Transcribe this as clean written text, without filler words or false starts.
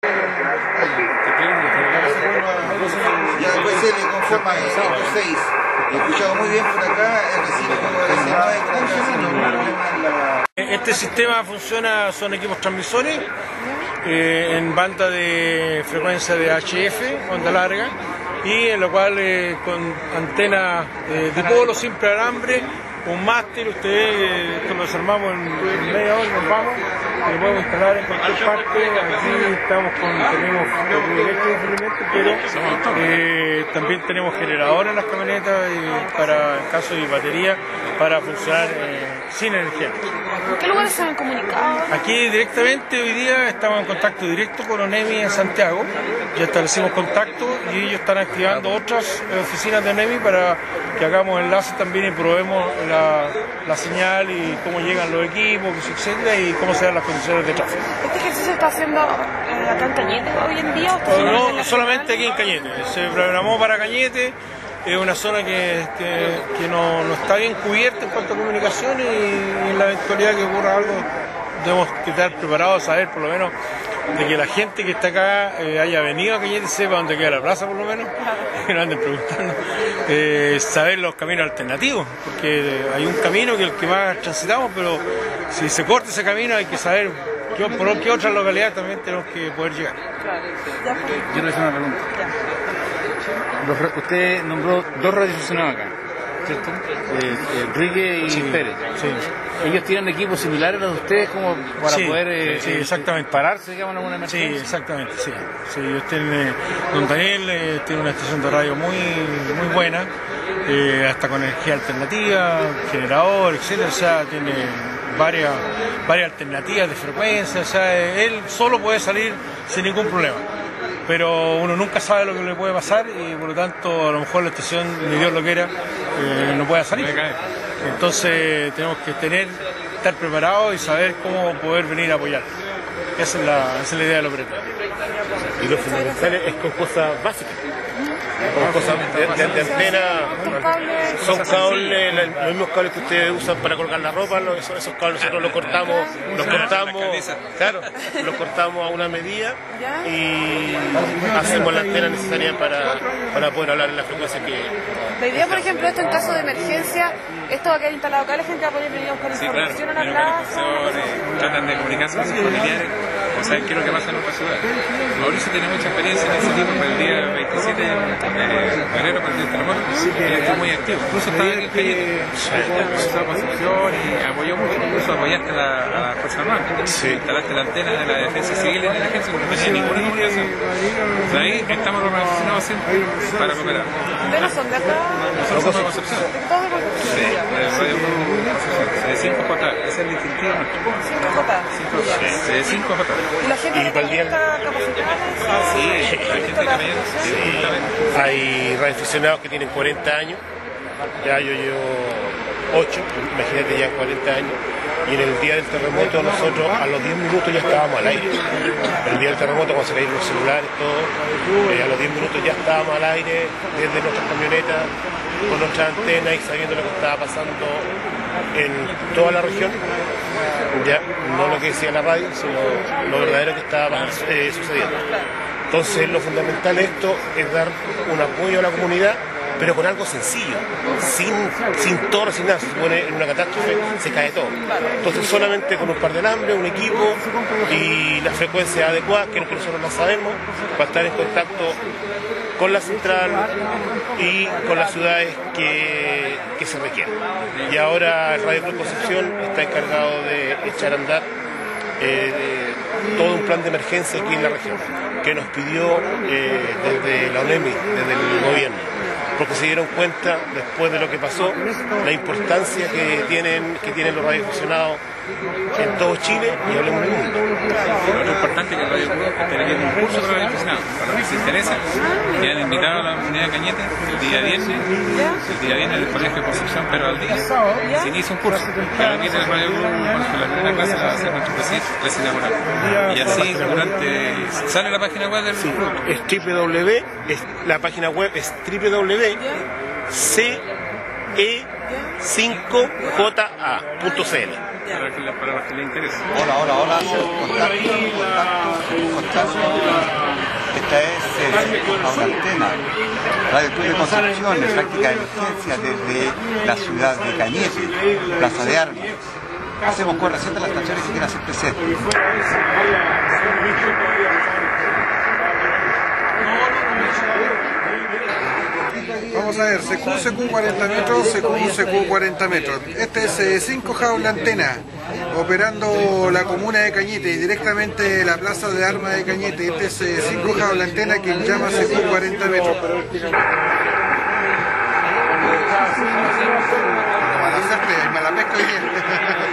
Ya después se le conforma el 106. He escuchado muy bien por acá, es decir, como decía, no hay ningún problema en la... Este sistema funciona, son equipos transmisores en banda de frecuencia de HF, onda larga, y en lo cual con antena dipolo, simple alambre, un mástil, esto lo desarmamos en media hora y nos vamos, y lo podemos instalar en cualquier parte. Aquí tenemos pero también tenemos generadores en las camionetas para, en caso de batería, para funcionar sin energía. ¿En qué lugares se han comunicado? Aquí directamente hoy día estamos en contacto directo con ONEMI en Santiago. Ya establecimos contacto y ellos están activando otras oficinas de ONEMI para que hagamos enlaces también y probemos la señal y cómo llegan los equipos, etcétera, y cómo se dan las condiciones de tráfico. ¿Este ejercicio se está haciendo acá en Cañete hoy en día? No, solamente aquí en Cañete. Se programó para Cañete. Es una zona que no está bien cubierta en cuanto a comunicación, y en la eventualidad que ocurra algo debemos estar preparados a saber por lo menos de que la gente que está acá haya venido a Cañete sepa dónde queda la plaza, por lo menos, que no anden preguntando, saber los caminos alternativos, porque hay un camino que es el que más transitamos, pero si se corta ese camino hay que saber por qué otras localidades también tenemos que poder llegar. Yo le hice una pregunta. Usted nombró dos radioaficionados acá, ¿cierto? Enrique y Pérez. Sí. ¿Ellos tienen equipos similares a los de ustedes como para poder exactamente. pararse, digamos, en alguna emergencia? Sí, exactamente, sí. Ellos tienen, don Daniel tiene una estación de radio muy buena, hasta con energía alternativa, generador, etcétera, o sea, tiene varias alternativas de frecuencia, o sea, él solo puede salir sin ningún problema. Pero uno nunca sabe lo que le puede pasar y por lo tanto a lo mejor la estación, ni Dios lo quiera, no pueda salir. Entonces tenemos que estar preparados y saber cómo poder venir a apoyar. Esa es la idea del operativo. Y lo fundamental es con cosas básicas. Con cosas de antena, son cables, los mismos cables que ustedes usan para colgar la ropa, esos cables nosotros los cortamos a una medida y hacemos la antena necesaria para poder hablar en la frecuencia que... La idea, por ejemplo, esto en caso de emergencia, esto va a quedar instalado acá, la gente va a poder venir a buscar información a la plaza. Tratan de comunicarse con sus familiares, o saben qué es lo que pasa en otra ciudad. Mauricio tiene mucha experiencia en ese tipo, pero el día 27 de enero, para el día del terremoto, él estuvo muy activo. Incluso estaba aquí en Cañete, hizo Concepción y apoyó mucho, incluso apoyaste a la Fuerza Armada. Instalaste la antena de la defensa civil en la agencia, porque no tenía ninguna comunicación. De ahí estamos relacionados siempre para cooperar. ¿Ustedes no son de acá? Nosotros somos de Concepción. ¿Todos de Concepción? Sí, de 5J, ese es el distintivo nuestro. 5J. De 5J. ¿Y la gente que está capacitada? Sí, la gente también. Hay radioaficionados que tienen 40 años, ya yo llevo 8, imagínate ya 40 años, y en el día del terremoto nosotros a los 10 minutos ya estábamos al aire. El día del terremoto, cuando se cayeron los celulares, todo, a los 10 minutos ya estábamos al aire desde nuestras camionetas, con nuestras antenas y sabiendo lo que estaba pasando en toda la región, ya no lo que decía la radio, sino lo verdadero que estaba sucediendo. Entonces lo fundamental de esto es dar un apoyo a la comunidad, pero con algo sencillo, sin torre, sin nada. Se pone en una catástrofe, se cae todo. Entonces solamente con un par de alambres, un equipo y las frecuencias adecuadas, que nosotros las sabemos, para estar en contacto con la central y con las ciudades que se requieren. Y ahora el Radio Club Concepción está encargado de echar a andar todo un plan de emergencia aquí en la región, que nos pidió desde la ONEMI, desde el gobierno, porque se dieron cuenta, después de lo que pasó, la importancia que tienen los radioaficionados en todo Chile y hablemos del mundo. Lo importante es que el Radio Club está teniendo un curso para radioaficionados, para los que se interesa, que han invitado a la comunidad de Cañete el día viernes en el Colegio de Concepción, pero al día se inicia un curso que lo quiere el Radio Club, con la primera clase va a ser nuestro presidente laboral. Y así sale la página web del club. La página web es www.ce5ja.cl. Para los que les interesa. Hola. Contacto. Esta es una antena, Radio Club de Concepción, en práctica de emergencia desde la ciudad de Cañete, Plaza de Armas. Hacemos corrección de las estaciones que quieran hacer presentes. Vamos a ver, CQ 40 metros, CQ 40 metros. Este es 5 jaula antena, operando la comuna de Cañete, directamente de la plaza de armas de Cañete. Este es 5 jaula antena, quien llama CQ 40 metros. Mala suerte, mala pesca hoy día.